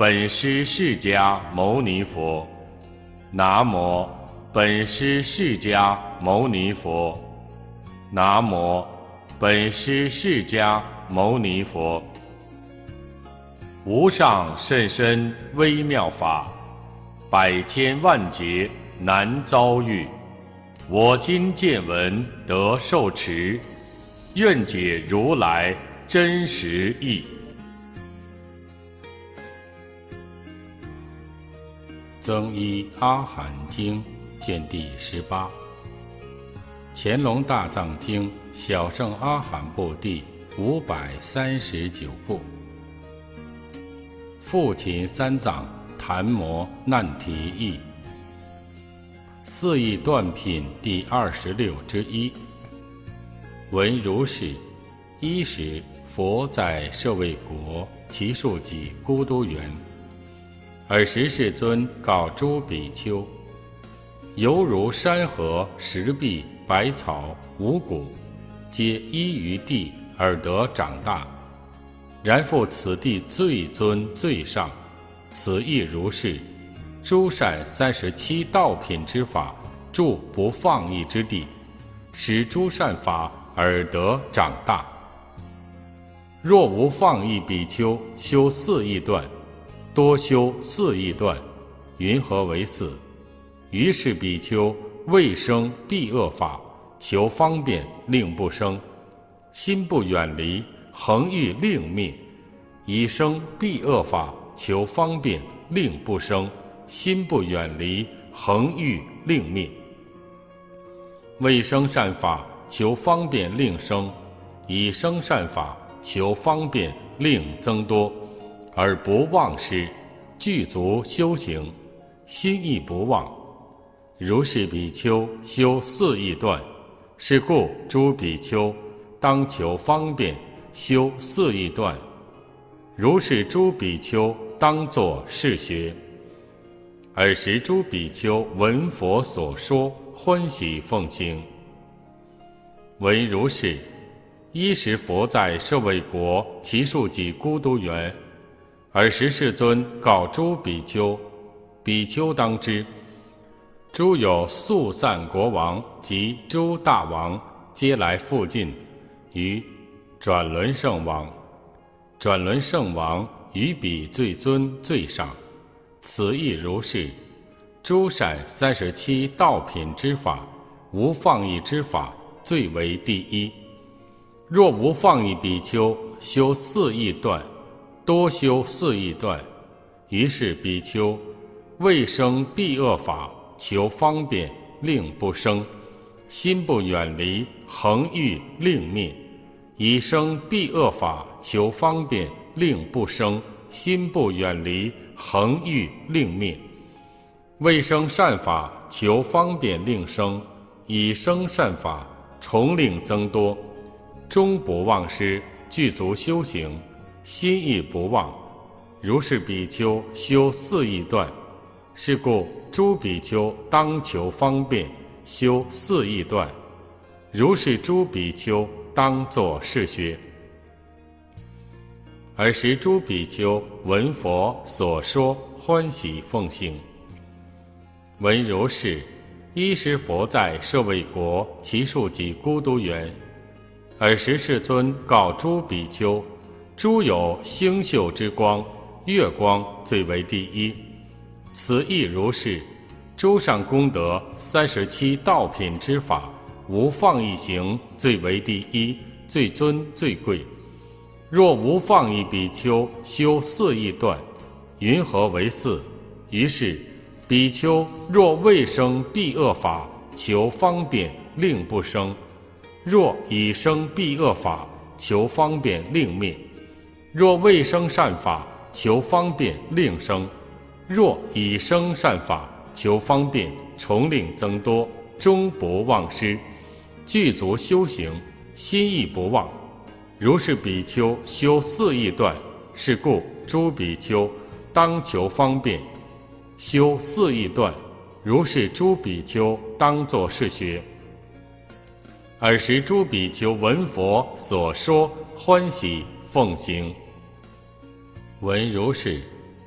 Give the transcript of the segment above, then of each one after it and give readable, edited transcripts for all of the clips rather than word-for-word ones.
本师释迦牟尼佛。南无本师释迦牟尼佛。南无本师释迦牟尼佛。无上甚深微妙法，百千万劫难遭遇。我今见闻得受持，愿解如来真实义。 增一阿含经卷第18，乾隆大藏经小乘阿含部第539部。父亲三藏檀摩难提译，四义断品第26之一。闻如是：一时，佛在舍卫国祇树给孤独园，尔时世尊告诸比丘：犹如山河、石壁、百草、五谷，皆依于地而得长大。然复此地最尊最上，此亦如是。诸善37道品之法，住不放逸之地，使诸善法而得长大。若无放逸比丘，修四义断，多修四义断，云何为四？于是比丘未生避恶法，求方便令不生，心不远离，恒欲令灭；已生避恶法，求方便令不生，心不远离，恒欲令灭；未生善法，求方便令生；已生善法，求方便令增多，而不忘失，具足修行，心亦不忘。如是比丘修四义断，是故诸比丘当求方便修四义断。如是诸比丘当作是学。尔时诸比丘闻佛所说，欢喜奉行。闻如是：一时佛在舍卫国祇树给孤独园，尔时世尊告诸比丘：比丘当知，诸有速散国王及诸大王，皆来附近于转轮圣王。转轮圣王于彼最尊最上，此亦如是。诸善37道品之法，无放逸之法，最为第一。若无放逸比丘，修四义断，多修四义断，于是比丘未生避恶法，求方便令不生，心不远离，恒欲令灭；已生避恶法，求方便令不生，心不远离，恒欲令灭；未生善法，求方便令生；已生善法，重令增多，终不忘失，具足修行，心亦不忘。如是比丘修四义断。是故诸比丘当求方便修四义断。如是诸比丘当作是学。尔时诸比丘闻佛所说，欢喜奉行。闻如是：一时佛在舍卫国祇树给孤独园，尔时世尊告诸比丘：诸有星宿之光，月光最为第一。此亦如是。诸上功德37道品之法，无放逸行最为第一，最尊最贵。若无放逸比丘修四义断，云何为四？于是比丘若未生避恶法，求方便令不生；若已生避恶法，求方便令灭；若未生善法，求方便令生；若已生善法，求方便重令增多，终不忘失，具足修行，心亦不忘。如是比丘修四义断。是故诸比丘当求方便修四义断。如是诸比丘当作是学。尔时诸比丘闻佛所说，欢喜奉行。闻如是：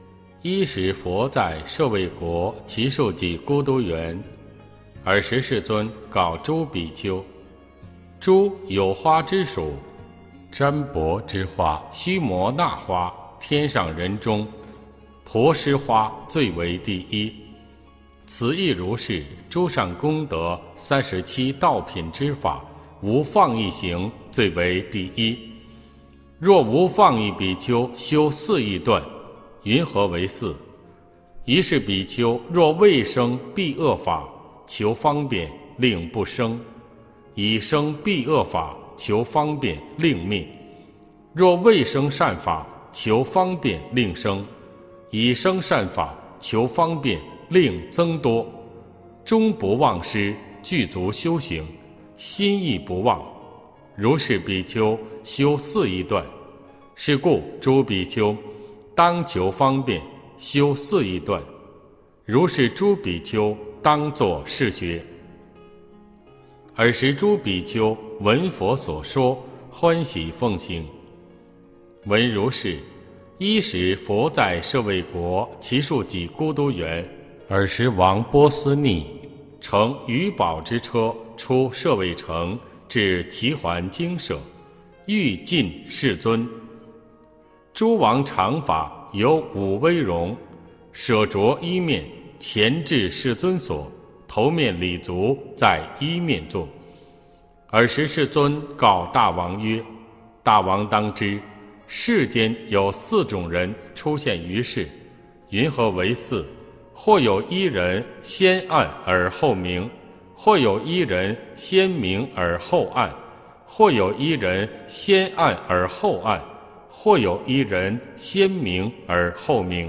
伊时佛在舍卫国祇树给孤独园，尔时世尊告诸比丘：诸有花之属，占卜之花、须摩那花，天上人中，婆施花最为第一。此亦如是，诸上功德37道品之法，无放逸行最为第一。若无放逸比丘修4亿段，云何为4？于是比丘若未生避恶法，求方便，令不生；已生避恶法，求方便，令灭。若未生善法，求方便，令生；已生善法，求方便，令增多。终不忘失，具足修行，心亦不忘。如是比丘修4亿段。是故诸比丘当求方便，修4亿段。如是诸比丘当作是学。尔时诸比丘闻佛所说，欢喜奉行。闻如是，伊时佛在舍卫国祇树给孤独园，尔时王波斯匿乘余宝之车出舍卫城，至齐桓精舍，欲尽世尊。诸王常法有5威容，舍着衣面，前至世尊所，头面礼足在衣面坐。尔时世尊告大王曰：大王当知，世间有4种人出现于世，云何为4？或有一人先暗而后明，或有一人先明而后暗，或有一人先暗而后暗，或有一人先明而后明。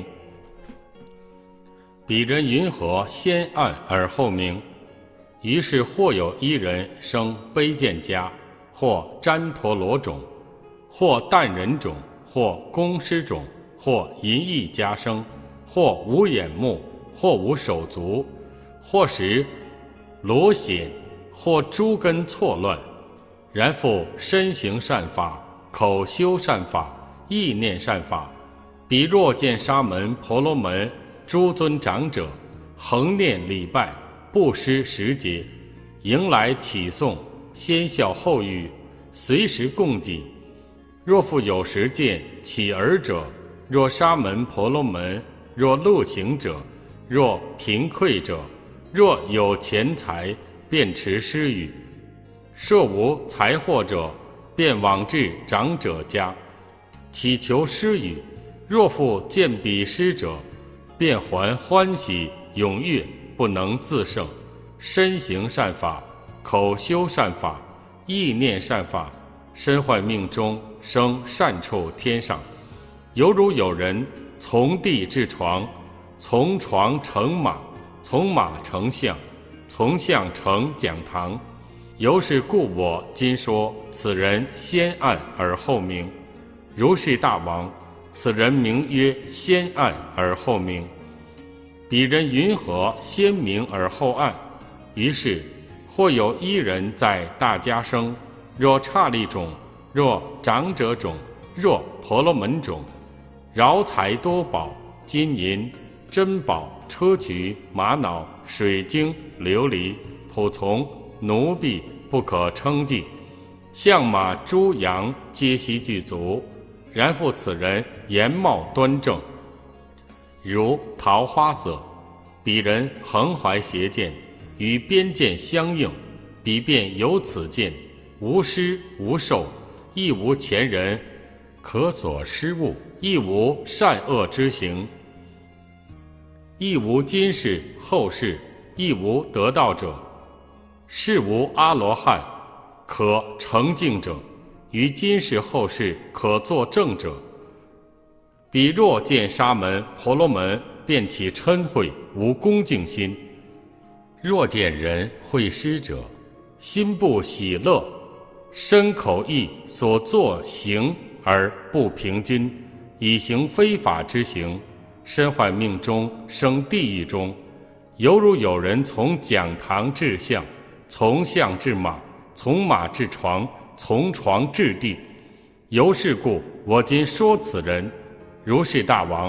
彼人云何先暗而后明？于是或有一人生卑贱家，或旃陀罗种，或淡人种，或公师种，或淫逸家生，或无眼目，或无手足，或使裸显，或诸根错乱。然复身行善法，口修善法，意念善法。彼若见沙门、婆罗门诸尊长者，恒念礼拜，不失时节，迎来启诵，先笑后语，随时供给。若复有时见起尔者，若沙门、婆罗门，若路行者，若贫匮者，若有钱财，便持施语；设无财货者，便往至长者家，祈求施语。若复见彼施者，便还欢喜踊跃，不能自胜。身行善法，口修善法，意念善法，身坏命中生善处天上。犹如有人从地至床，从床成马，从马成象，从象成讲堂。由是故我今说，此人先暗而后明。如是大王，此人名曰先暗而后明。彼人云何先明而后暗？于是或有一人在大家生，若刹利种，若长者种，若婆罗门种，饶财多宝，金银珍宝、砗磲、玛瑙、水晶、琉璃、仆从、奴婢不可称计，象马、猪羊皆悉具足。然复此人颜貌端正，如桃花色。彼人横怀邪见，与边见相应，彼便有此见，无施无受，亦无前人可所施物，亦无善恶之行，亦无今世后世，亦无得道者，是无阿罗汉可成净者，于今世后世可作证者。彼若见沙门、婆罗门，便起嗔恚，无恭敬心。若见人会施者，心不喜乐，身口意所作行而不平均，以行非法之行，身坏命中生地狱中。犹如有人从讲堂至象，从象至马，从马至床，从床至地。由是故我今说此人。如是大王，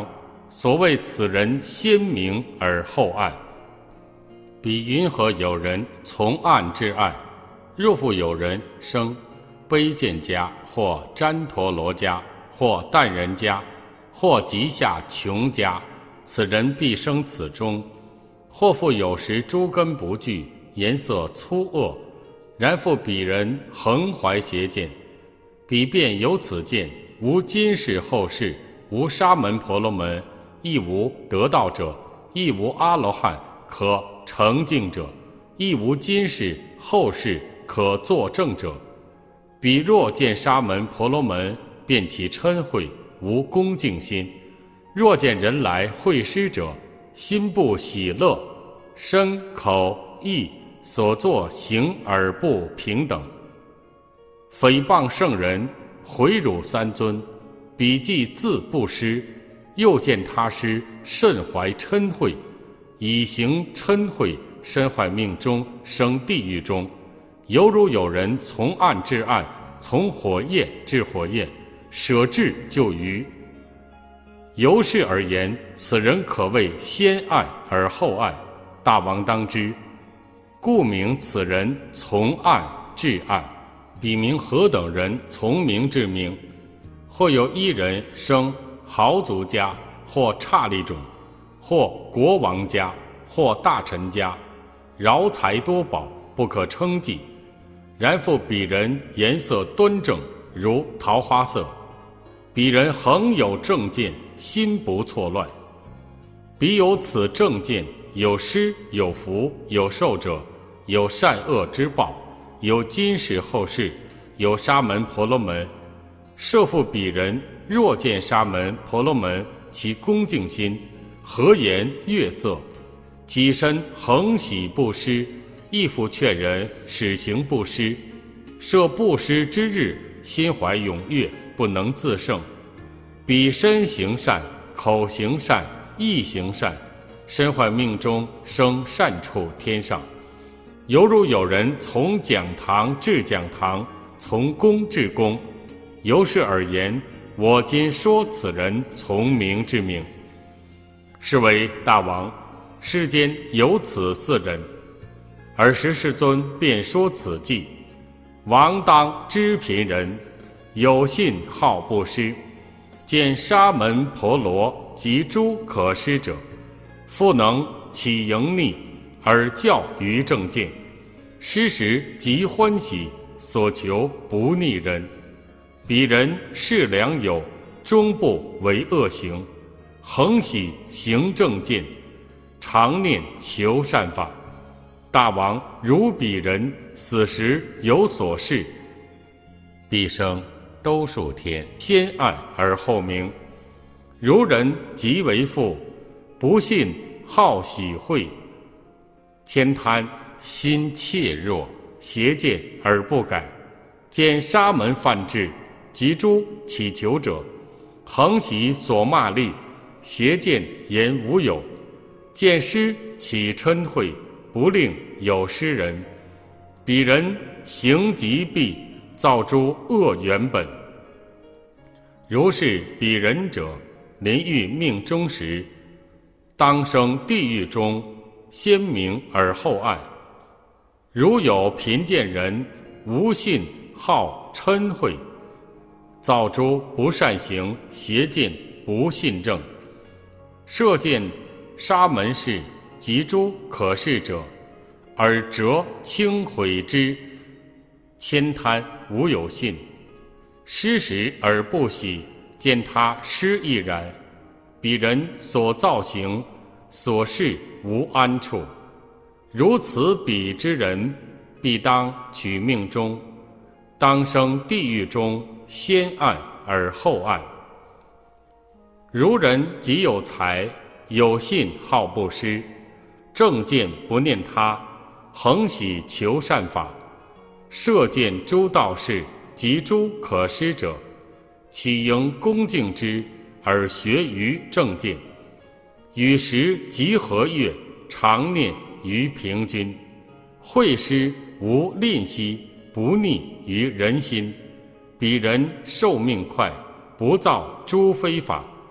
所谓此人先明而后暗。彼云何有人从暗至暗？若复有人生卑贱家，或旃陀罗家，或淡人家，或极下穷家，此人必生此中。或复有时诸根不具，颜色粗恶，然复彼人横怀邪见，彼便有此见，无今世后世，无沙门婆罗门，亦无得道者，亦无阿罗汉可成净者，亦无今世后世可作证者。彼若见沙门婆罗门，便起嗔恚，无恭敬心；若见人来会师者，心不喜乐，身口意所作行而不平等。诽谤圣人，毁辱三尊，彼既自不施，又见他施，甚怀嗔恚，以行嗔恚，身坏命中，生地狱中。犹如有人从暗至暗，从火焰至火焰，舍智就愚。由是而言，此人可谓先暗而后暗。大王当知，故名此人从暗至暗。彼名何等人从明至明？或有一人生豪族家，或刹利种，或国王家，或大臣家，饶财多宝，不可称计。然复彼人颜色端正，如桃花色。彼人恒有正见，心不错乱。彼有此正见，有施有福有受者，有善恶之报，有今世后世，有沙门婆罗门。设复彼人若见沙门婆罗门，其恭敬心，和颜悦色，己身恒喜布施，亦复劝人使行布施。设布施之日，心怀踊跃，不能自胜。彼身行善，口行善，意行善，身坏命中，生善处天上。犹如有人从讲堂至讲堂，从宫至宫。由是而言，我今说此人从明至明。是为大王，世间有此四人。尔时世尊便说此偈：王当知贫人，有信好布施，见沙门婆罗及诸可施者，复能起盈逆，而教于正见。施时极欢喜，所求不逆人。彼人是良友，终不为恶行，恒喜行正见，常念求善法。大王如彼人死时有所事，毕生兜数天，先暗而后明。如人即为父，不信好喜会，悭贪心怯弱，邪见而不改。见沙门犯智及诸乞求者，恒喜所骂詈，邪见言无有。见施起嗔恚，不令有施人。彼人行极弊，造诸恶缘本。如是彼人者，临欲命终时，当生地狱中，先明而后暗。如有贫贱人，无信好嗔恚，造诸不善行，邪见不信正。设见沙门氏及诸可施者，而折轻毁之，悭贪无有信。施时而不喜，见他施亦然。彼人所造行，所事无安处。如此彼之人，必当取命终，当生地狱中，先暗而后暗。如人极有财，有信好布施，正见不念他，恒喜求善法。设见诸道士及诸可施者，起迎恭敬之，而学于正见。与时极和悦，常念于平均。会施无吝惜，不逆于人心。彼人寿命快，不造诸非法，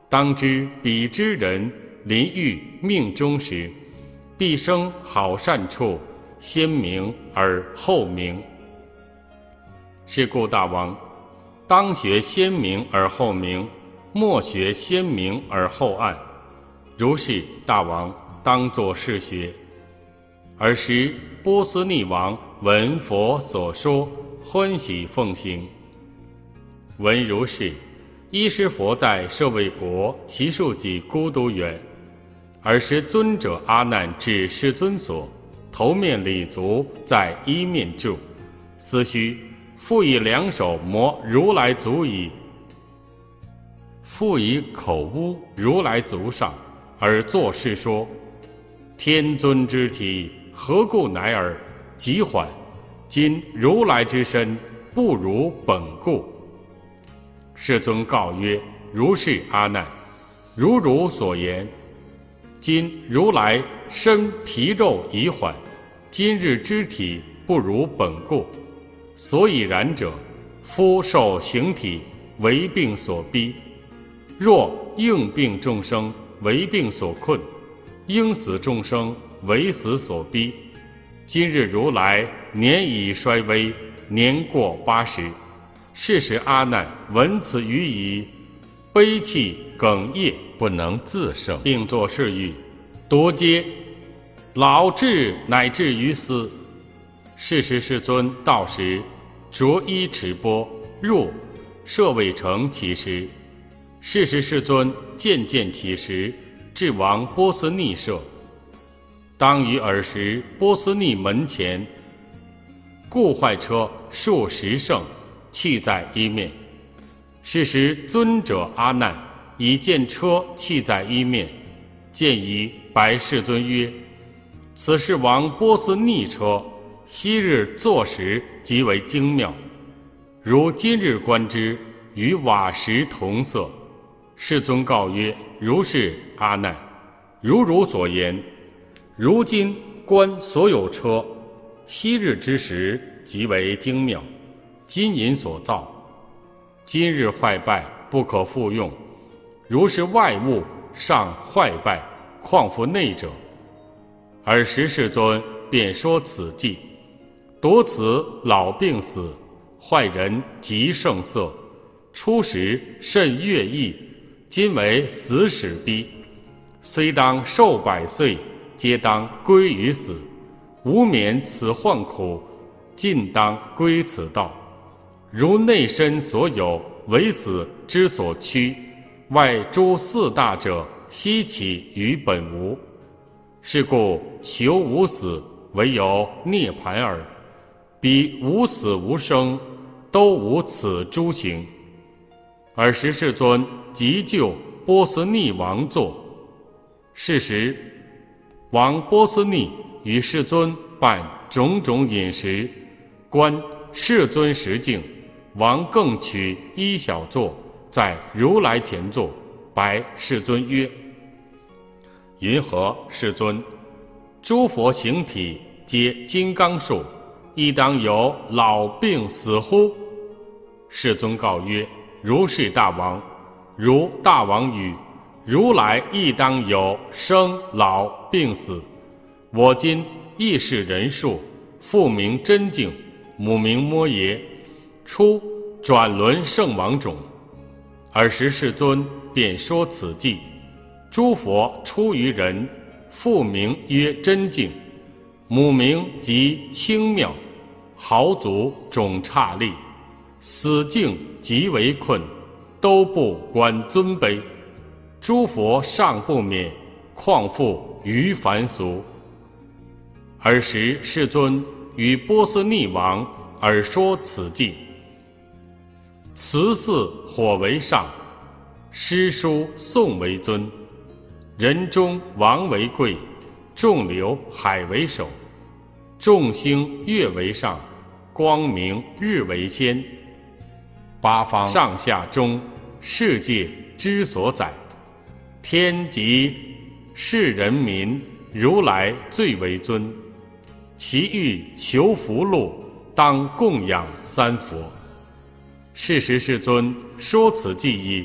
当知彼之人临欲命终时，必生好善处，先明而后明。是故大王，当学先明而后明，莫学先明而后暗。如是，大王当作是学。尔时波斯匿王闻佛所说，欢喜奉行。闻如是，依师佛在舍卫国其数己孤独园。尔时尊者阿难至世尊所，头面礼足，在一面住。思须复以两手摩如来足矣，复以口污如来足上，而作是说：天尊之体，何故乃尔？极缓。今如来之身，不如本故。世尊告曰：如是阿难，如所言。今如来身皮肉已缓，今日之体不如本故，所以然者，夫受形体为病所逼，若应病众生为病所困，应死众生为死所逼。今日如来年已衰微，年过80。是时阿难闻此语已，悲泣哽咽，不能自胜，并作是语：夺嗟，老至乃至于斯。是时世尊到时，着衣持钵，入舍卫城乞食。是时世尊渐渐乞食，至王波斯匿舍。当于尔时，波斯匿门前，故坏车数10乘，弃在一面。是时尊者阿难已见车弃在一面，见已白世尊曰：此是王波斯匿车，昔日坐时极为精妙，如今日观之，与瓦石同色。世尊告曰：如是阿难，如所言。如今观所有车，昔日之时极为精妙，金银所造，今日坏败，不可复用。如是外物尚坏败，况复内者？尔时世尊便说此偈：夺此老病死，坏人极胜色。初时甚悦意，今为死始逼。虽当寿100岁，皆当归于死。无免此患苦，尽当归此道。如内身所有，为死之所趋，外诸4大者，悉起于本无。是故求无死，唯有涅盘耳。彼无死无生，都无此诸行。尔时世尊即就波斯匿王座。是时王波斯匿与世尊办种种饮食，观世尊实境。王更取一小座，在如来前坐，白世尊曰：云何世尊？诸佛形体皆金刚树，亦当有老病死乎？世尊告曰：如是大王。如大王语，如来亦当有生老病死。我今亦是人数，父名真净，母名摩耶，初转轮圣王种。尔时世尊便说此偈：诸佛出于人，父名曰真净，母名即清妙，豪足种刹利，死境极为困，都不观尊卑。诸佛尚不免，况复于凡俗。尔时世尊与波斯匿王而说此偈：慈寺火为上，诗书颂为尊，人中王为贵，众流海为首，众星月为上，光明日为先。八方上下中，世界之所载，天及世人民，如来最为尊。其欲求福禄，当供养3佛。是时世尊说此偈已，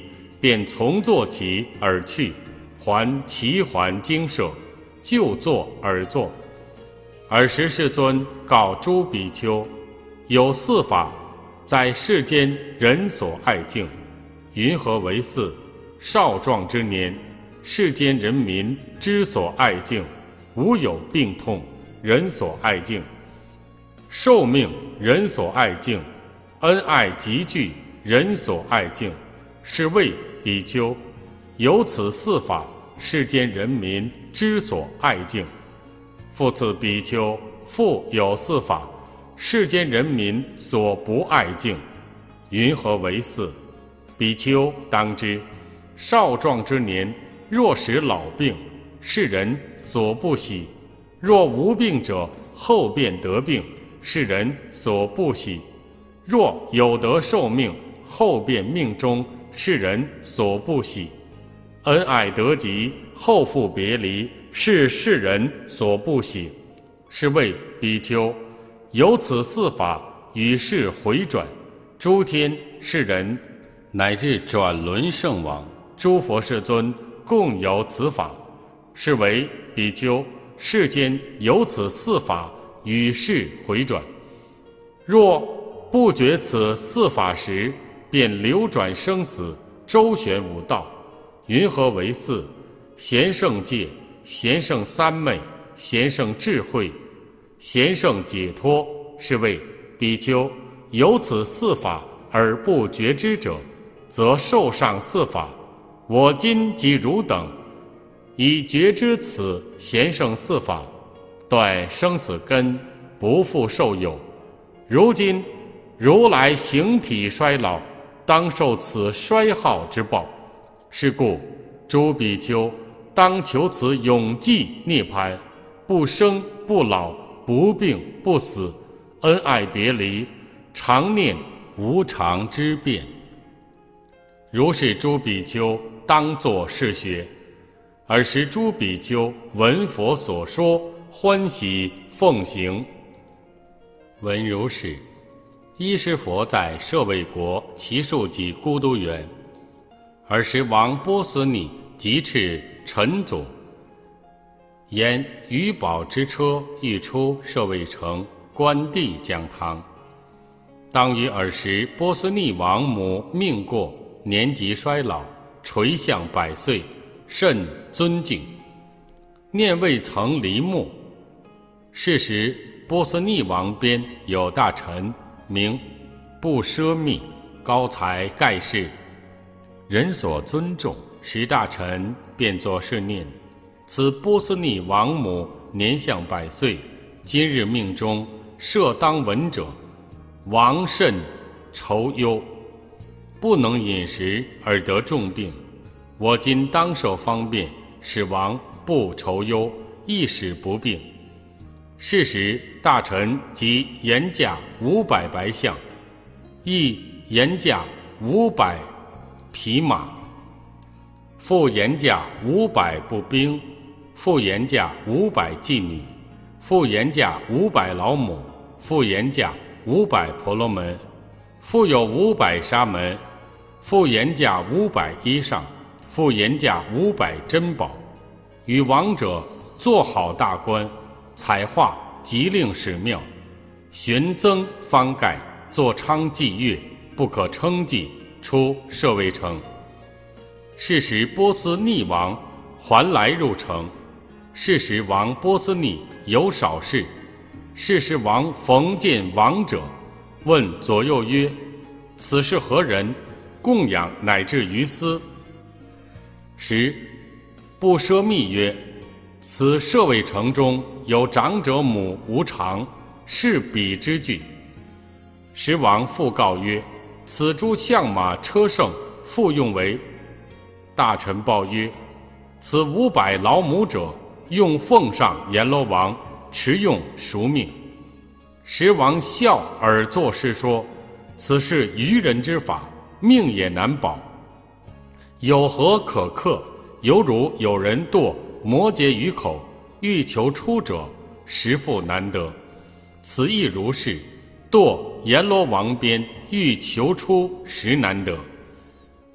便从坐起而去，还齐还精舍，就坐而坐。尔时世尊告诸比丘：有四法，在世间人所爱敬，云何为四？少壮之年，世间人民之所爱敬；无有病痛，人所爱敬；寿命，人所爱敬；恩爱集聚，人所爱敬。是谓比丘，有此四法，世间人民之所爱敬。复次比丘，复有四法，世间人民所不爱敬，云何为四？比丘当知，少壮之年，若使老病，是人所不喜；若无病者，后便得病，是人所不喜；若有得寿命，后便命终，是人所不喜；恩爱得吉，后复别离，是世人所不喜。是谓比丘，有此四法，与世回转，诸天世人乃至转轮圣王，诸佛世尊共有此法。是为比丘，世间有此四法，与世回转。若不觉此四法时，便流转生死，周旋五道。云何为四？贤圣戒，贤圣三昧，贤圣智慧，贤圣解脱。是谓比丘，有此四法而不觉知者，则受上四法。我今即汝等，以觉知此贤圣四法，断生死根，不复受有。如今如来形体衰老，当受此衰耗之报。是故诸比丘当求此永寂涅槃，不生不老，不病不死，恩爱别离，常念无常之变。如是诸比丘当作是学。尔时诸比丘闻佛所说，欢喜奉行。闻如是，依师佛在舍卫国祇树给孤独园。尔时王波斯匿疾斥臣佐，言余宝之车欲出舍卫城，观地讲堂。当于尔时，波斯匿王母命过，年纪衰老，垂向百岁，甚尊敬，念未曾离目。是时，波斯匿王边有大臣名不奢密，高才盖世，人所尊重。时大臣便作是念：此波斯匿王母年向百岁，今日命中，设当闻者，王甚愁忧，不能饮食而得重病。我今当受方便，使王不愁忧，亦使不病。是时大臣即言价500白象，亦言价500匹马，复言价500步兵，复言价500妓女，复言价500老母，复言价500婆罗门，复有500沙门，复言价500衣裳，复言价500珍宝。与王者做好大官，彩画即令使妙，寻增方盖，作昌伎乐，不可称计，出舍卫城。是时波斯匿王还来入城。是时王波斯匿有少事。是时王逢见王者，问左右曰：此是何人？供养乃至于斯。时不奢密曰：此舍卫城中有长者母无常，是彼之具。时王复告曰：此诸象马车乘，复用为。大臣报曰：此500老母者，用奉上阎罗王，持用赎命。时王笑而作是说：此是愚人之法，命也难保。有何可克？犹如有人堕摩诘于口，欲求出者，实复难得。此亦如是，堕阎罗王边，欲求出，实难得。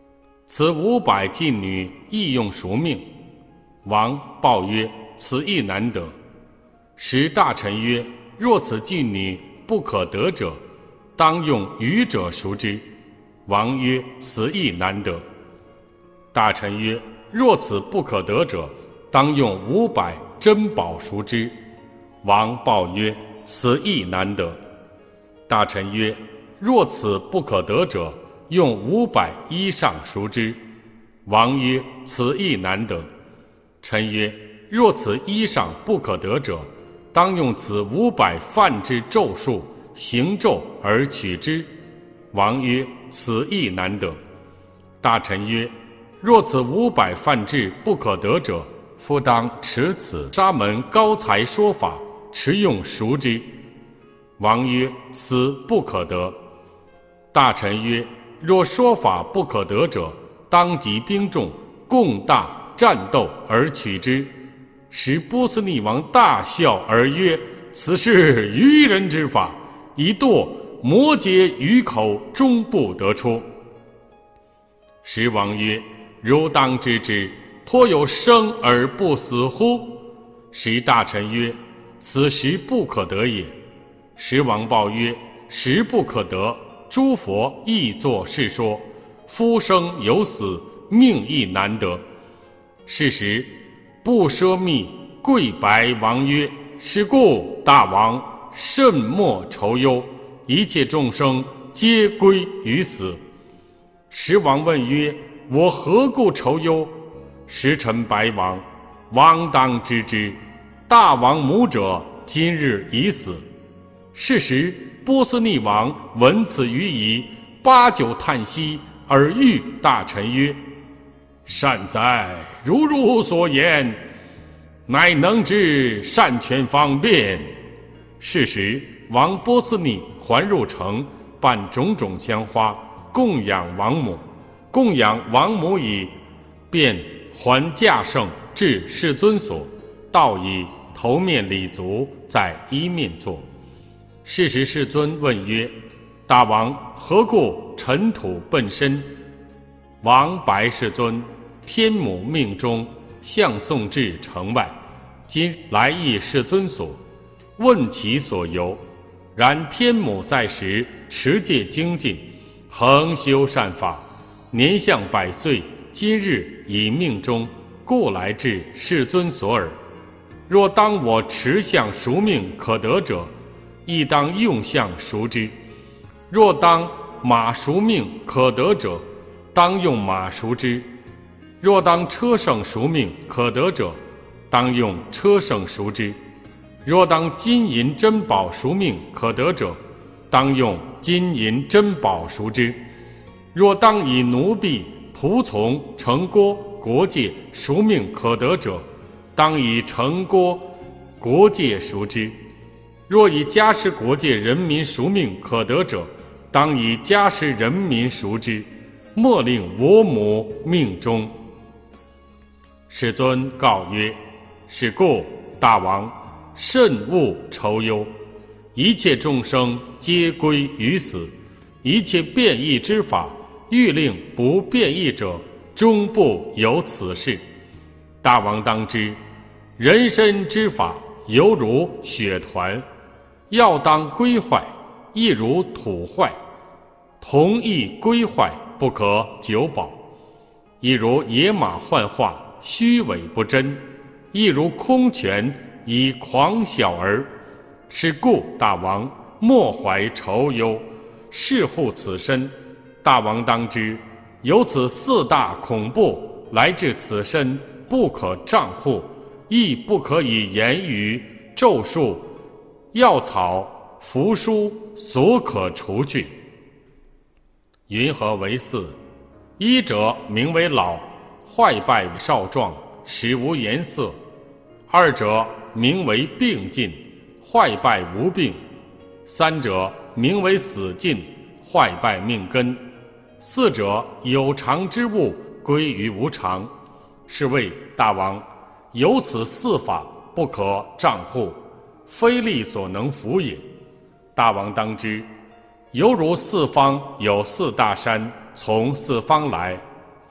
此500妓女亦用赎命。王报曰：此亦难得。时大臣曰：若此妓女不可得者，当用愚者赎之。王曰：此亦难得。大臣曰：若此不可得者，当用500珍宝赎之。王报曰：此亦难得。大臣曰：若此不可得者，用500衣裳赎之。王曰：此亦难得。臣曰：若此衣裳不可得者，当用此500梵之咒术行咒而取之。王曰：此亦难得。大臣曰：若此500梵志不可得者，复当持此沙门高才说法，持用赎之。王曰：此不可得。大臣曰：若说法不可得者，当集兵众，共大战斗而取之。使波斯匿王大笑而曰：此是愚人之法，以堕摩诘于口，终不得出。时王曰：汝当知之，颇有生而不死乎？时大臣曰：此时不可得也。时王报曰：时不可得，诸佛亦作是说，夫生有死，命亦难得。是时不奢密跪白王曰：是故大王甚莫愁忧，一切众生皆归于死。时王问曰：我何故愁忧？时臣白王：王当知之，大王母者今日已死。是时波斯匿王闻此语已，八九叹息，而谕大臣曰：善哉，如所言，乃能知善权方便。是时王波斯匿还入城，办种种香花，供养王母。供养王母已，便还驾乘至世尊所，道以头面礼足，在一面坐。是时世尊问曰：大王何故尘土奔身？王白世尊：天母命中，向送至城外，今来诣世尊所，问其所由。然天母在时，持戒精进，恒修善法，年向100岁，今日已命中，故来至世尊所耳。若当我持相赎命可得者，亦当用相赎之。若当马赎命可得者，当用马赎之。若当车乘赎命可得者，当用车乘赎之。若当金银珍宝赎命可得者，当用金银珍宝赎之。若当以奴婢、仆从、城郭、国界赎命可得者，当以城郭、国界赎之。若以家师国界人民赎命可得者，当以家师人民赎之，莫令我母命中。世尊告曰：是故大王慎勿愁忧，一切众生皆归于死，一切变异之法，欲令不变异者，终不有此事。大王当知，人身之法犹如血团，要当归坏，亦如土坏，同亦归坏，不可久保。亦如野马幻化，虚伪不真；亦如空泉，以狂小儿。是故大王莫怀愁忧，视护此身。大王当知，有此4大恐怖来至此身，不可障护，亦不可以言语、咒术、药草、符书所可除去。云何为4？一者名为老，坏败少壮，实无颜色；二者名为病尽，坏败无病；三者名为死尽，坏败命根；四者有常之物归于无常。是谓大王，有此4法，不可障护，非力所能服也。大王当知，犹如四方有4大山从4方来，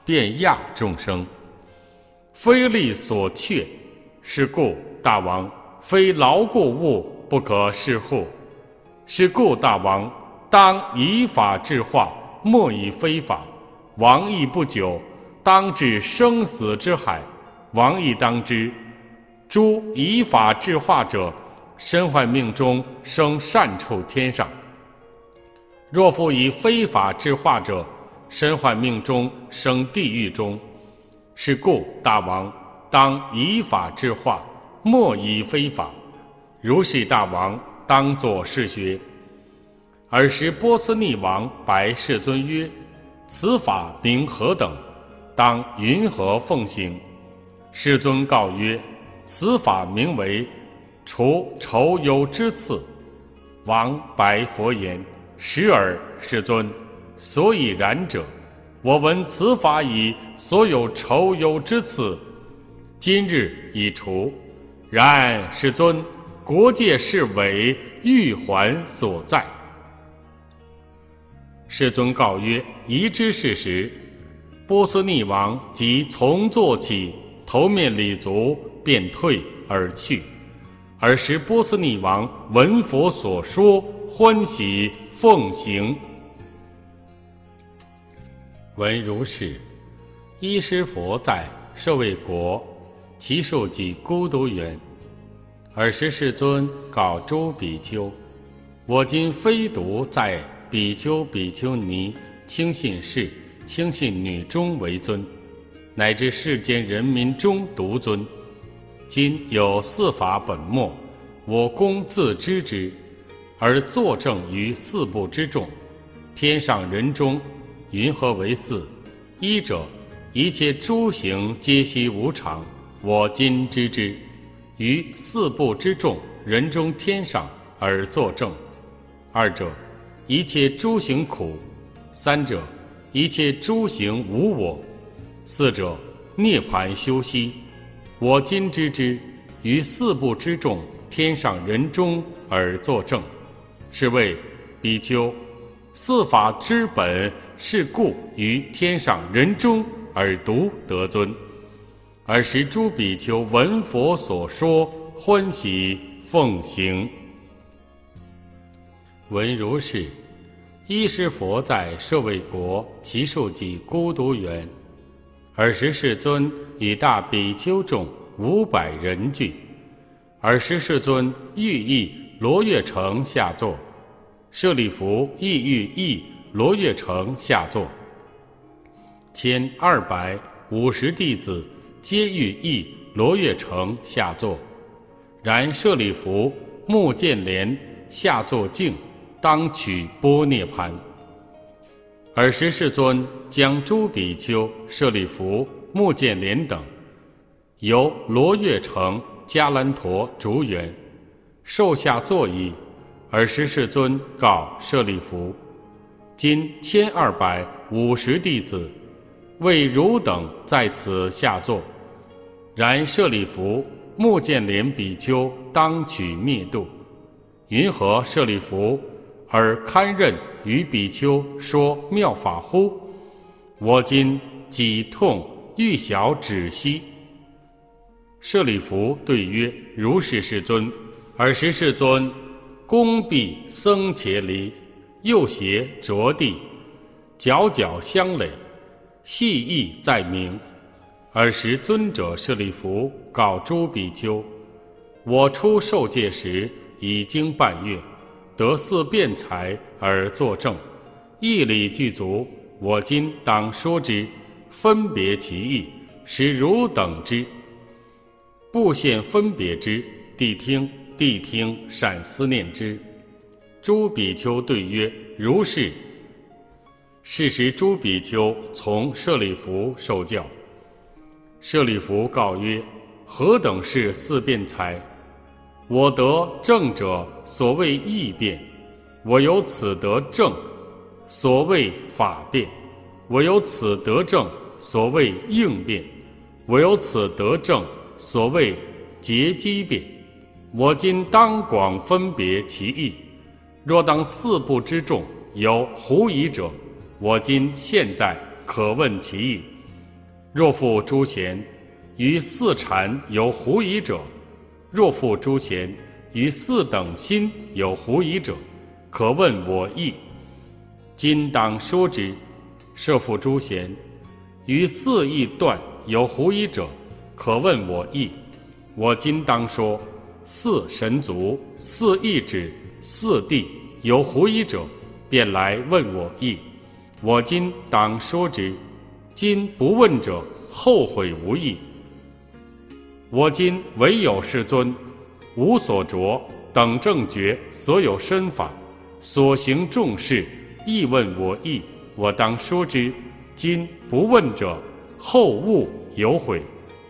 便压众生。非力所却，是故大王非劳故物不可视乎。是故大王当以法治化，莫以非法。王亦不久，当至生死之海。王亦当知，诸以法治化者，身坏命中生善处天上；若复以非法治化者，身坏命中生地狱中。是故大王当以法治化，莫以非法。如是大王当作是学。尔时波斯匿王白世尊曰：此法名何等？当云何奉行？世尊告曰：此法名为除仇忧之刺。王白佛言：时尔，世尊，所以然者，我闻此法以所有仇忧之刺，今日已除。然世尊，国界是伪欲还所在。世尊告曰：宜之是时。波斯匿王即从坐起，头面礼足，便退而去。尔时波斯匿王闻佛所说，欢喜奉行。闻如是：依师佛在舍卫国，其数即孤独园。尔时世尊告诸比丘：我今非独在比丘、比丘尼、轻信士、轻信女中为尊，乃至世间人民中独尊。今有四法本末，我公自知之，而作证于四部之众。天上人中，云何为四？一者，一切诸行皆悉无常，我今知之，于四部之众人中天上而作证。二者，一切诸行苦。三者，一切诸行无我。四者，涅槃休息。我今知之，于四部之众天上人中而作证。是谓比丘，四法之本，是故于天上人中而独得尊。尔时诸比丘闻佛所说，欢喜奉行。闻如是：依师佛在舍卫国，其数即孤独园。尔时世尊以大比丘众500人聚。尔时世尊欲诣罗月城下座，舍利弗亦欲诣罗月城下座。1250弟子皆欲诣罗月城下座。然舍利弗、目犍连下座径，当取般涅盘。尔时世尊将诸比丘、舍利弗、目犍连等由罗月城迦兰陀竹园受下座矣。尔时世尊告舍利弗：今1250弟子为汝等在此下座。然舍利弗、目犍连比丘当取灭度。云何舍利弗而堪任于比丘说妙法乎？我今己痛欲晓止息。舍利弗对曰：如是世尊。尔时世尊弓臂僧伽梨，右胁着地，皎皎相垒，细意在明。尔时尊者舍利弗告诸比丘：我出受戒时已经半月，得4辩才而作证，义理具足。我今当说之，分别其意，使汝等知。不现分别之，谛听，谛听，善思念之。诸比丘对曰：如是。是时诸比丘从舍利弗受教。舍利弗告曰：何等是4辩才？我得正者，所谓义辩；我由此得正，所谓法辩；我由此得正，所谓应辩；我由此得正，所谓结机辩。我今当广分别其意。若当4部之众有狐疑者，我今现在可问其意。 若复诸贤，于四禅有狐疑者，若复诸贤，于四等心有狐疑者，可问我意。今当说之。设复诸贤，于四义断有狐疑者，可问我意。我今当说，四神足、四义指、四谛有狐疑者，便来问我意。我今当说之。今不问者，后悔无益。我今唯有世尊，无所着，等正觉所有身法，所行众事，亦问我意。我当说之。今不问者，后勿有悔。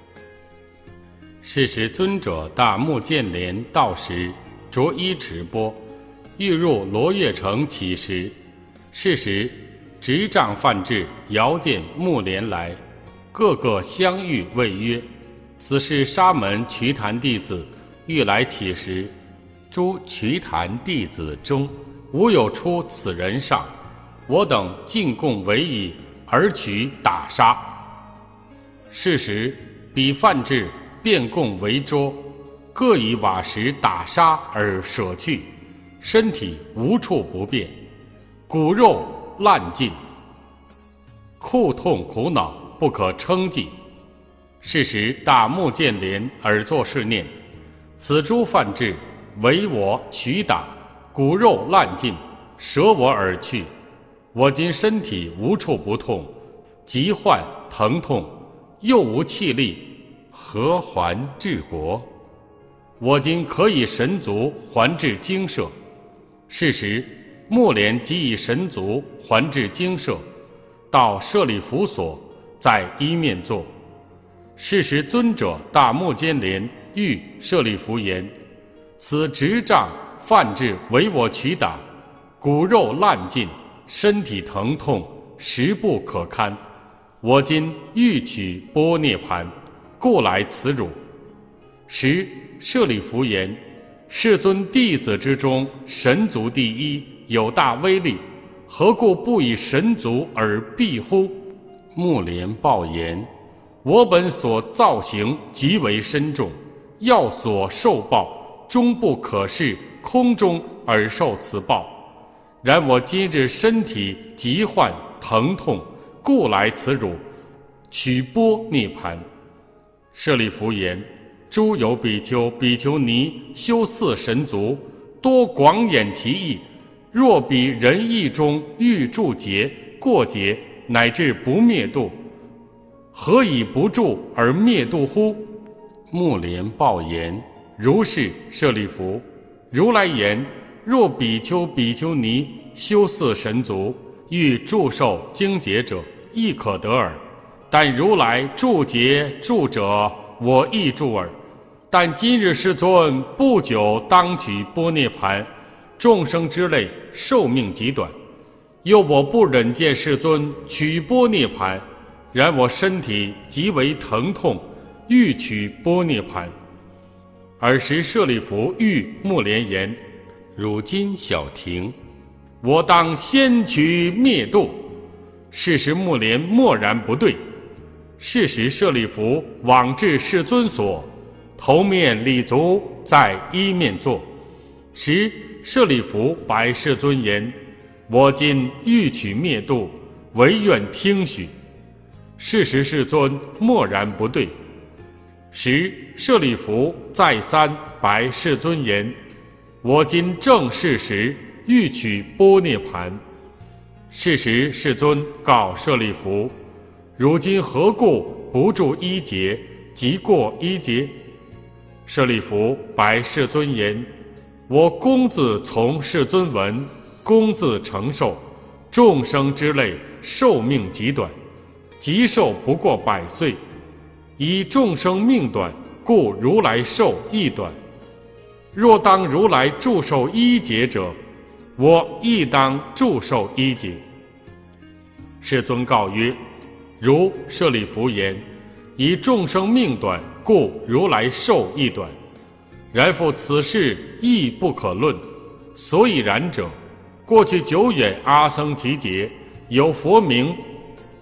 是时尊者大目犍连到时，着衣持钵，欲入罗越城乞食。是时执杖梵志遥见目连来，个个相遇谓曰：此是沙门瞿昙弟子，欲来乞食。诸瞿昙弟子中，无有出此人上。我等进贡为矣，而取打杀。是时彼梵志便供为桌，各以瓦石打杀而舍去，身体无处不便，骨肉烂尽，酷痛苦恼，不可称计。是时大目犍连而作是念：此诸梵志为我取打，骨肉烂尽，舍我而去。我今身体无处不痛，疾患疼痛，又无气力，何还治国？我今可以神足还至精舍。是时目连即以神足还至精舍，到舍利弗所，在一面坐。是时尊者大目犍连欲舍利弗言：此执杖梵志为我取打，骨肉烂尽，身体疼痛，实不可堪。我今欲取般涅盘，故来此辱。时舍利弗言：世尊弟子之中，神足第一，有大威力，何故不以神足而避乎？目连报言：我本所造行极为深重，要所受报，终不可视空中而受此报。然我今日身体疾患疼痛，故来此辱，取般涅盘。舍利弗言：诸有比丘、比丘尼修四神足，多广演其意。若彼人意中欲住劫、过劫，乃至不灭度，何以不住而灭度乎？目连报言：如是舍利弗，如来言：若比丘、比丘尼修四神足，欲助受经劫者，亦可得耳。但如来助劫助者，我亦助耳。但今日世尊不久当取般涅盘，众生之类寿命极短，又我不忍见世尊取般涅盘，然我身体极为疼痛，欲取般涅盘。尔时舍利弗欲目连言：汝今小停，我当先取灭度。是时目连默然不对。是时舍利弗往至世尊所，头面礼足，在一面坐。时舍利弗白世尊言：我今欲取灭度，唯愿听许。是时世尊默然不对。时舍利弗再三白世尊言：我今正是时，欲取般涅盘。是时世尊告舍利弗：如今何故不住一劫，即过一劫？舍利弗白世尊言：我公自从世尊闻，公自承受，众生之类寿命极短，极寿不过100岁。以众生命短，故如来寿亦短。若当如来祝寿一劫者，我亦当祝寿一劫。世尊告曰：如舍利弗言，以众生命短，故如来寿亦短。然复此事亦不可论。所以然者，过去久远阿僧祇劫，有佛名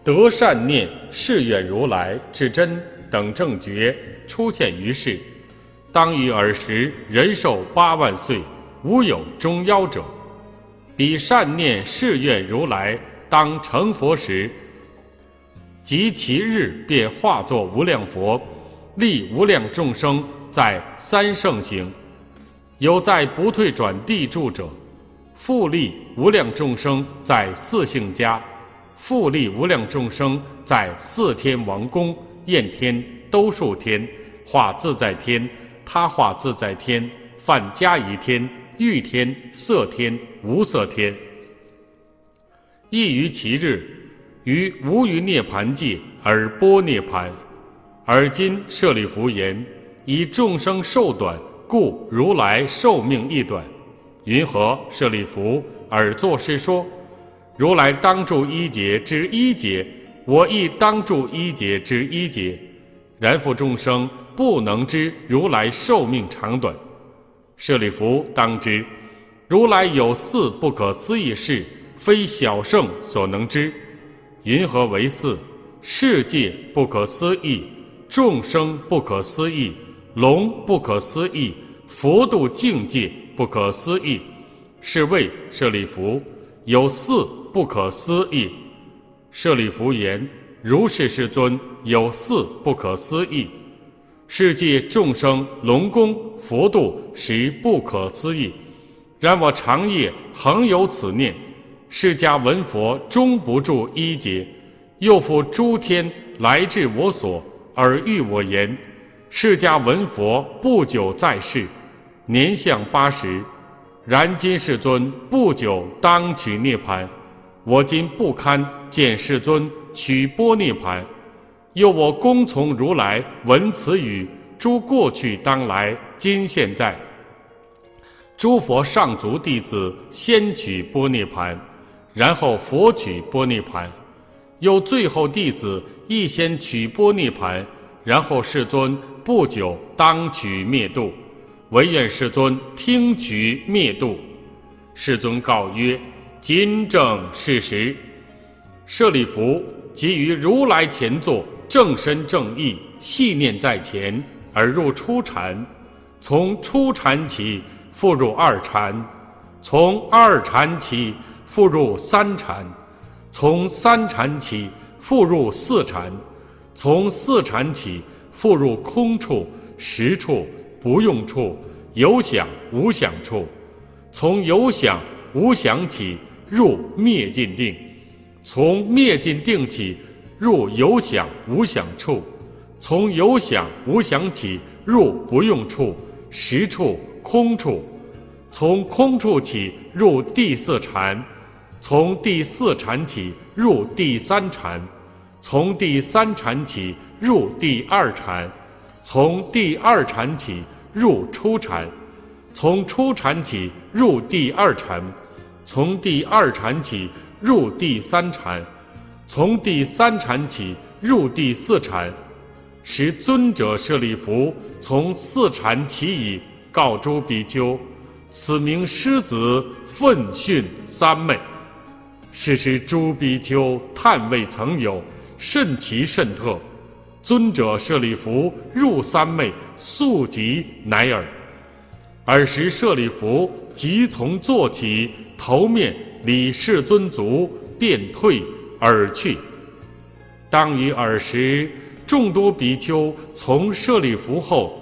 得善念誓愿如来至真等正觉出现于世，当于尔时人寿8万岁，无有中夭者。彼善念誓愿如来当成佛时，即其日便化作无量佛，利无量众生在三圣行。有在不退转地住者，复利无量众生在四姓家，复利无量众生在四天王宫、焰天、兜率天、化自在天、他化自在天、梵迦夷天、欲天、色天、无色天。亦于其日，于无余涅盘界而波涅盘。而今舍利弗言：以众生寿短，故如来寿命亦短。云何？舍利弗，尔作是说：如来当住一劫之一劫，我亦当住一劫之一劫。然复众生不能知如来寿命长短。舍利弗，当知，如来有4不可思议事，非小圣所能知。云何为4？世界不可思议，众生不可思议，龙不可思议，佛度境界不可思议。是谓舍利弗，有4不可思议。舍利弗言：如是世尊，有4不可思议。世界众生龙宫佛度实不可思议。然我长夜恒有此念，释迦闻佛终不住一劫，又复诸天来至我所，而欲我言：释迦闻佛不久在世，年相80。然今世尊不久当取涅盘，我今不堪见世尊取波涅盘。又我恭从如来闻此语，诸过去当来今现在，诸佛上足弟子先取波涅盘，然后佛取波涅盘。又最后弟子亦先取波涅盘，然后世尊不久当取灭度。唯愿世尊听取灭度。世尊告曰：今正是时。舍利弗，即于如来前座，正身正意，细念在前，而入初禅。从初禅起，复入2禅；从2禅起，复入3禅；从3禅起，复入4禅；从4禅起，复入空处、实处、不用处、有想无想处；从有想无想起，入灭尽定；从灭尽定起，入有想无想处；从有想无想起，入不用处、实处、空处；从空处起，入第4禅；从第4禅起，入第3禅；从第3禅起，入第2禅；从第2禅起，入初禅；从初禅起，入第2禅；从第2禅起，入第3禅；从第3禅起，入第4禅。时尊者舍利弗从4禅起已，告诸比丘：此名狮子奋训三昧。是时诸比丘叹未曾有，甚奇甚特。尊者舍利弗入三昧，速即乃尔。尔时舍利弗即从坐起，头面礼世尊足，便退而去。当于尔时，众多比丘从舍利弗后。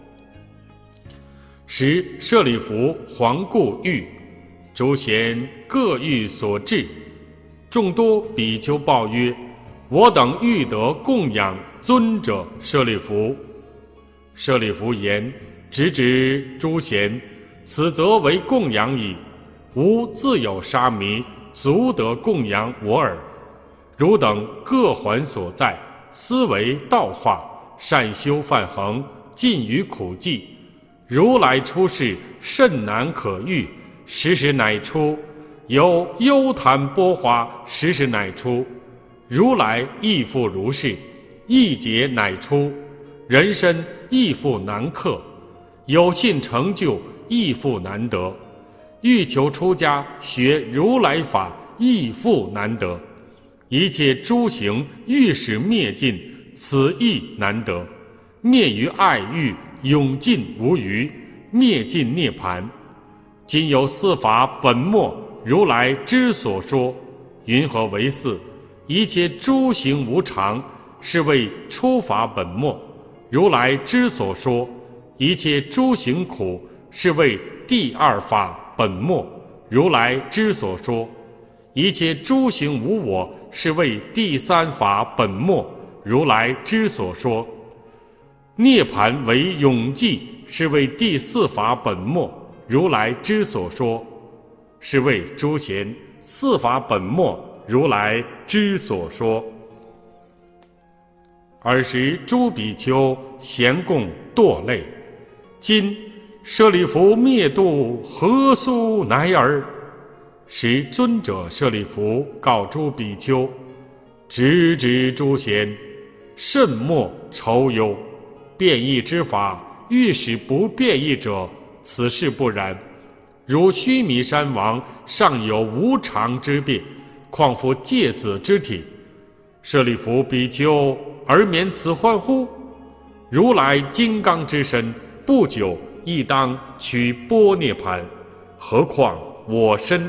时舍利弗环顾欲，诸贤各欲所至。众多比丘报曰：我等欲得供养尊者舍利弗。舍利弗言：直指诸贤，此则为供养矣。吾自有沙弥，足得供养我耳。汝等各还所在，思维道化，善修梵行，尽于苦际。如来出世，甚难可遇，时时乃出；有幽檀波华，时时乃出。如来亦复如是，一劫乃出。人身亦复难克，有信成就亦复难得。欲求出家学如来法，亦复难得。 一切诸行欲使灭尽，此亦难得。灭于爱欲，永尽无余，灭尽涅槃。今有四法本末，如来之所说，云何为四？一切诸行无常，是谓初法本末，如来之所说；一切诸行苦，是谓第二法本末，如来之所说；一切诸行无我，是谓第三法本末，如来之所说。涅槃为永寂，是谓第四法本末，如来之所说。是谓诸贤，四法本末，如来之所说。尔时诸比丘咸共堕泪。今舍利弗灭度何苏乃尔？时尊者舍利弗告诸比丘：直指诸贤，慎莫愁忧。变异之法，欲使不变异者，此事不然。如须弥山王尚有无常之变，况复芥子之体？舍利弗比丘，而免此患乎？如来金刚之身，不久亦当取般涅槃，何况我身？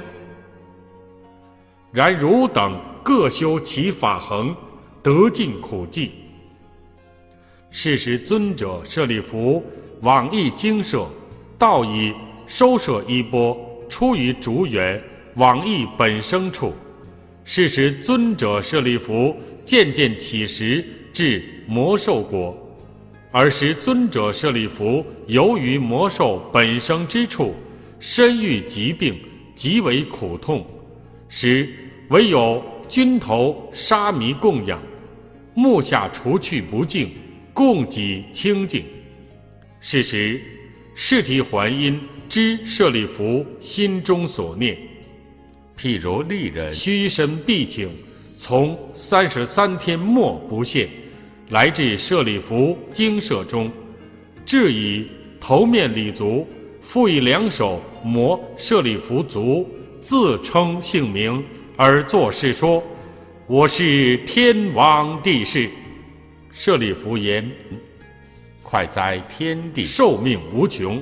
然汝等各修其法行，得尽苦际。是时尊者舍利弗往诣精舍，道以收摄衣钵，出于竹园，往诣本生处。是时尊者舍利弗渐渐起时，至魔兽国。尔时尊者舍利弗游于魔兽本生之处，身遇疾病，极为苦痛。时唯有军头沙弥供养，目下除去不净，供给清净。是时释提还因知舍利弗心中所念，譬如利人虚身必请，从33天末不现，来至舍利弗精舍中，至以头面礼足，复以两手摩舍利弗足，自称姓名，而作是说：我是天王地士。舍利弗言：快哉天地，寿命无穷。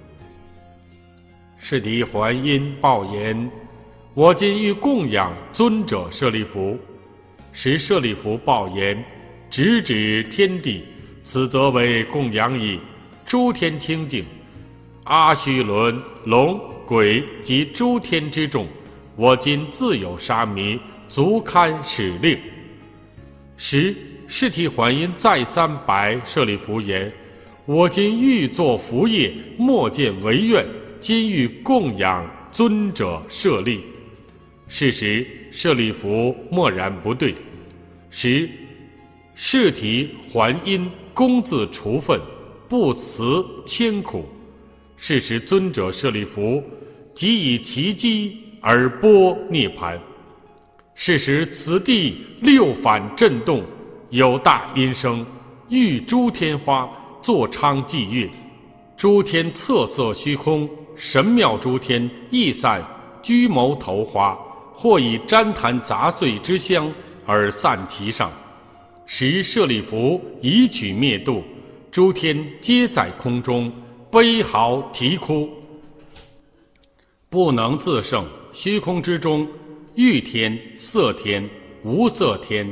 释提还因报言：我今欲供养尊者舍利弗。时舍利弗报言：直指天地，此则为供养矣。诸天清净，阿须伦、龙、鬼及诸天之众，我今自有沙弥，足堪使令。时释提还因再三白舍利弗言：我今欲作福业，莫见违愿，今欲供养尊者舍利。是时舍利弗默然不对。时释提还因恭自除愤，不辞千苦。是时尊者舍利弗即以其机而般涅槃。是时此地六反震动，有大音声，欲诸天花作昌伎乐。诸天侧色虚空，神妙诸天亦散居牟头花，或以旃檀杂碎之香而散其上。时舍利弗以取灭度，诸天皆在空中悲嚎啼哭，不能自胜。虚空之中，欲天、色天、无色天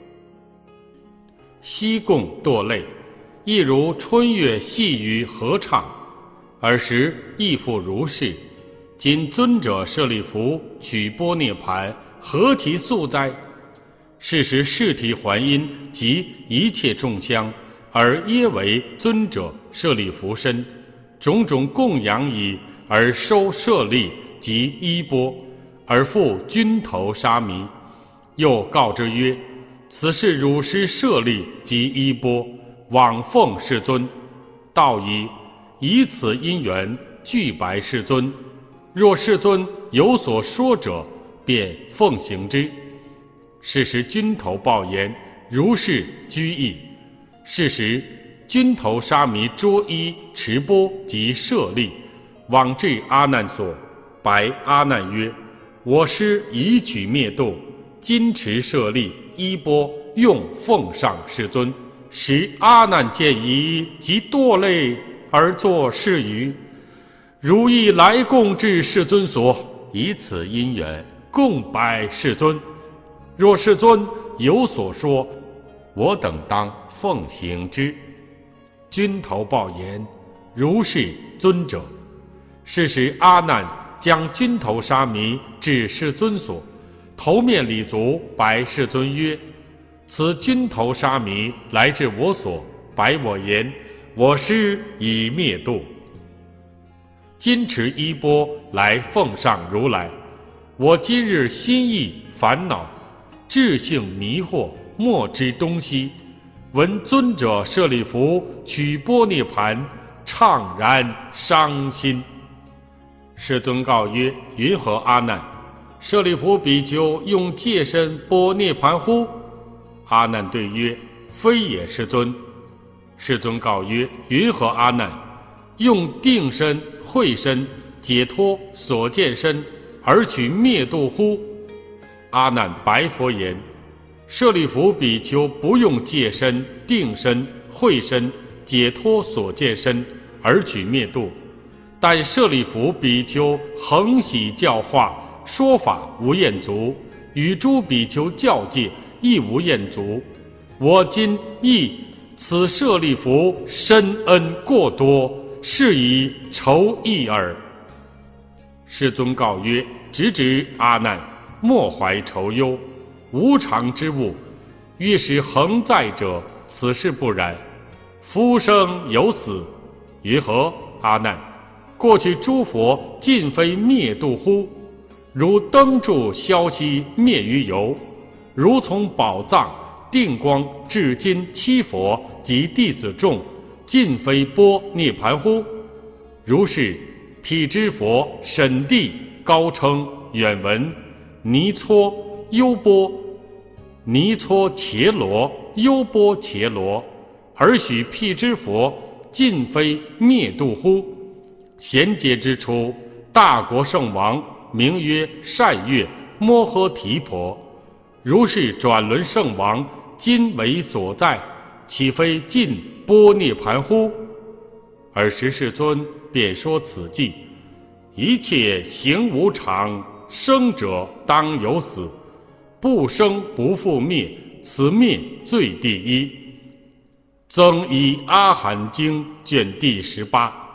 悉共堕泪，亦如春月细雨合唱。尔时亦复如是。今尊者舍利弗取般涅槃，何其速哉！是时释提还因及一切众香，而耶为尊者舍利弗身，种种供养已，而收舍利及衣钵，而复君头沙弥。又告之曰：此是汝师舍利及衣钵，往奉世尊。道以此因缘具白世尊。若世尊有所说者，便奉行之。是时君头报言：如是居易。是时君头沙弥捉衣持钵及舍利，往至阿难所，白阿难曰：我师已取灭度， 金持舍利衣钵，用奉上世尊，使阿难见已，即堕泪而作是语：如意来供至世尊所，以此因缘供拜世尊。若世尊有所说，我等当奉行之。君头报言：如是尊者。是时阿难将君头沙弥至世尊所，头面礼足，白世尊曰：此君头沙弥来至我所，白我言：我师已灭度。今持衣钵来奉上如来，我今日心意烦恼，智性迷惑，莫知东西。闻尊者舍利弗取钵涅盘，怅然伤心。世尊告曰：云何阿难？舍利弗比丘用戒身钵涅盘乎？阿难对曰：非也，世尊。世尊告曰：云何阿难？用定身、慧身、解脱所见身而取灭度乎？阿难白佛言：舍利弗比丘不用戒身、定身、慧身、解脱所见身而取灭度，但舍利弗比丘恒喜教化，说法无厌足，与诸比丘教戒亦无厌足。我今亦此舍利弗深恩过多，是以酬益耳。世尊告曰：直指阿难，莫怀愁忧，无常之物，欲使恒在者，此事不然。夫生有死，云何？阿难，过去诸佛尽非灭度乎？如灯柱消息灭于油，如从宝藏定光至今七佛及弟子众，尽非钵涅盘乎？如是辟支佛审地高称远闻尼搓优波尼搓伽罗优波伽罗，而许辟支佛尽非灭度乎？贤劫之初，大国圣王名曰善月摩诃提婆，如是转轮圣王今为所在，岂非尽钵涅盘乎？尔时世尊便说此偈：一切行无常，生者当有死，不生不复灭，此灭最第一。增一阿含经卷第18。